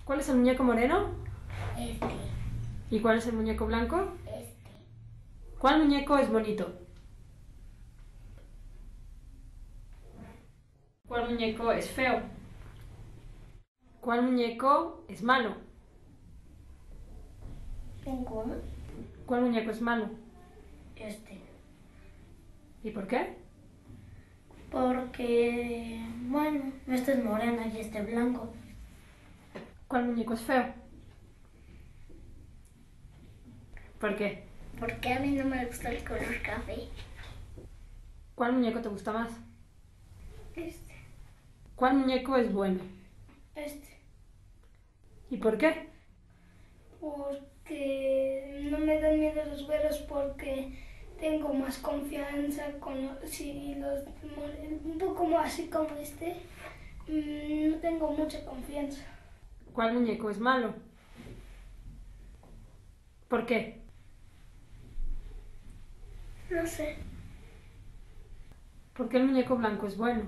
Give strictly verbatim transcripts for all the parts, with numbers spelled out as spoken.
¿Cuál es el muñeco moreno? Este. ¿Y cuál es el muñeco blanco? Este. ¿Cuál muñeco es bonito? ¿Cuál muñeco es feo? ¿Cuál muñeco es malo? Ninguno. ¿Cuál muñeco es malo? Este. ¿Y por qué? Porque, bueno, este es moreno y este es blanco. ¿Cuál muñeco es feo? ¿Por qué? Porque a mí no me gusta el color café. ¿Cuál muñeco te gusta más? Este. ¿Cuál muñeco es bueno? Este. ¿Y por qué? Porque no me dan miedo los güeros porque tengo más confianza con los, si los un poco más así como este, mmm, no tengo mucha confianza. ¿Cuál muñeco es malo? ¿Por qué? No sé. ¿Por qué el muñeco blanco es bueno?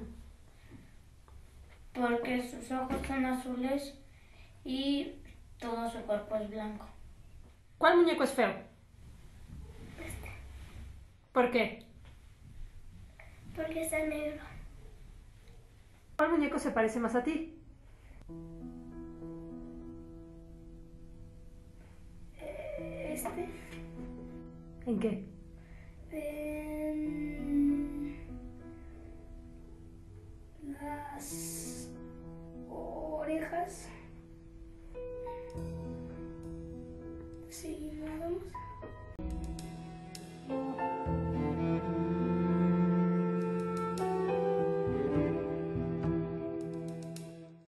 Porque sus ojos son azules y todo su cuerpo es blanco. ¿Cuál muñeco es feo? Este. ¿Por qué? Porque está negro. ¿Cuál muñeco se parece más a ti? Este. ¿En qué? En las orejas. Sí, nada más.